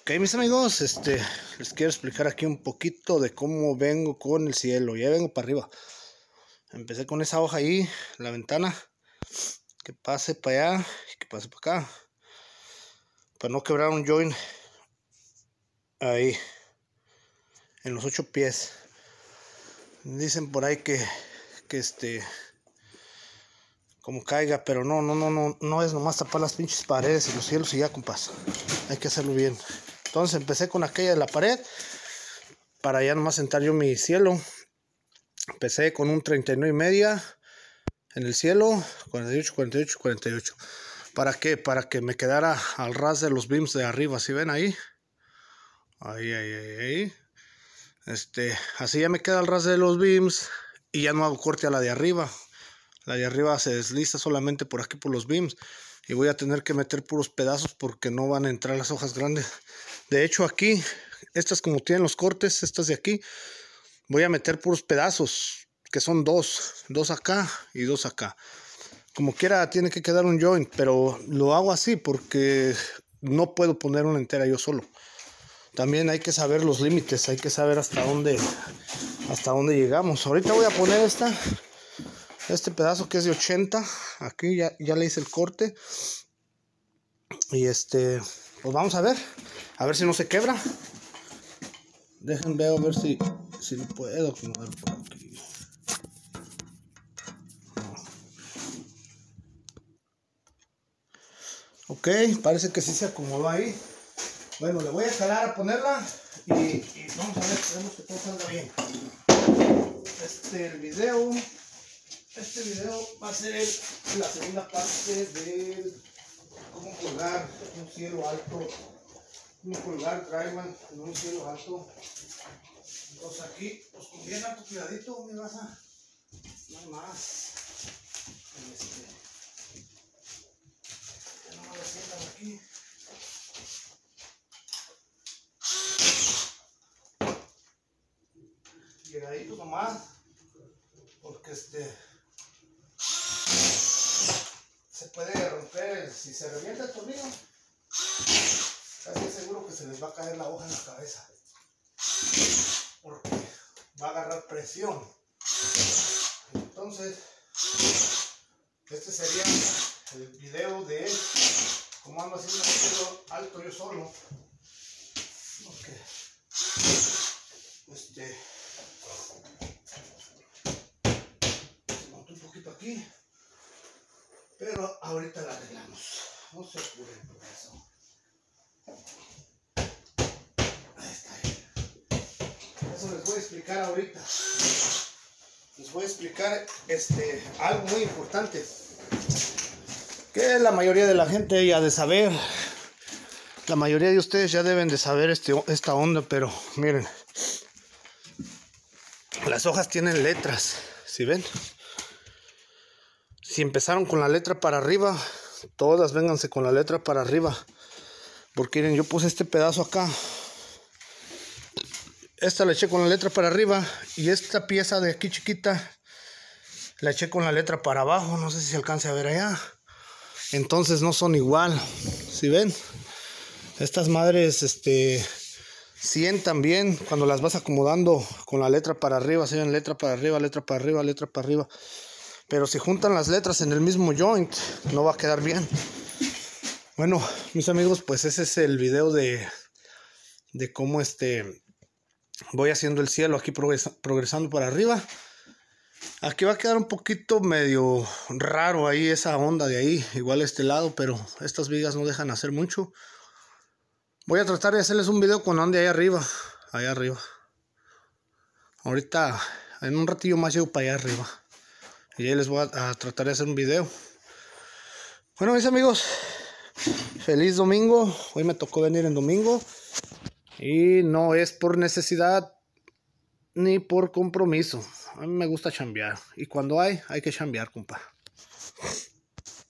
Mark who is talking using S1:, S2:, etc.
S1: Ok, mis amigos, les quiero explicar aquí un poquito de cómo vengo con el cielo. Ya vengo para arriba. Empecé con esa hoja ahí, la ventana, que pase para allá y que pase para acá, para no quebrar un joint ahí, en los 8 pies. Dicen por ahí que como caiga, pero no es nomás tapar las pinches paredes y los cielos y ya, compas. Hay que hacerlo bien. Entonces empecé con aquella de la pared, para ya nomás sentar yo mi cielo. Empecé con un 39.5 en el cielo, 48, 48, 48. ¿Para qué? Para que me quedara al ras de los beams de arriba. ¿Sí ven ahí? Ahí. Así ya me queda al ras de los beams y ya no hago corte a la de arriba. La de arriba se desliza solamente por aquí por los beams. Y voy a tener que meter puros pedazos porque no van a entrar las hojas grandes. De hecho aquí, estas como tienen los cortes, estas de aquí, voy a meter puros pedazos, que son dos acá y dos acá. Como quiera tiene que quedar un joint, pero lo hago así porque no puedo poner una entera yo solo. También hay que saber los límites, hay que saber hasta dónde llegamos. Ahorita voy a poner este pedazo que es de 80. Aquí ya le hice el corte. Y pues vamos a ver si no se quebra. Dejen ver a ver si lo puedo acomodar por aquí. Ok, parece que sí se acomodó ahí. Bueno, le voy a jalar a ponerla y vamos a ver, esperemos que todo salga bien. Este video va a ser la segunda parte de cómo colgar un cielo alto, cómo colgar drywall en un cielo alto. Entonces aquí, pues con bien alto cuidadito, mi raza, no hay más. Ya no me lo sientan aquí. Llegadito nomás, porque se puede romper, si se revienta el tornillo, casi seguro que se les va a caer la hoja en la cabeza, porque va a agarrar presión. Entonces, este sería el video de cómo ando haciendo el cielo alto yo solo. Okay. Monto un poquito aquí, pero ahorita la arreglamos, no se apuren por eso. Ahí está. Eso les voy a explicar ahorita. Les voy a explicar algo muy importante que la mayoría de la gente ya ha de saber. La mayoría de ustedes ya deben de saber esta onda, pero miren, las hojas tienen letras, ¿sí ven? Si empezaron con la letra para arriba, todas vénganse con la letra para arriba, porque miren, yo puse este pedazo acá, esta la eché con la letra para arriba y esta pieza de aquí chiquita la eché con la letra para abajo. No sé si se alcance a ver allá. Entonces no son igual, ¿sí ven? Estas madres sientan bien cuando las vas acomodando con la letra para arriba. Se ven letra para arriba, letra para arriba, letra para arriba. Pero si juntan las letras en el mismo joint, no va a quedar bien. Bueno, mis amigos, pues ese es el video de cómo voy haciendo el cielo aquí, progresando para arriba. Aquí va a quedar un poquito medio raro ahí esa onda de ahí, igual este lado, pero estas vigas no dejan hacer mucho. Voy a tratar de hacerles un video con ande ahí arriba, Ahorita, en un ratillo más llego para allá arriba. Y ahí les voy a tratar de hacer un video. Bueno, mis amigos, feliz domingo. Hoy me tocó venir en domingo. Y no es por necesidad ni por compromiso. A mí me gusta chambear. Y cuando hay que chambear, compa.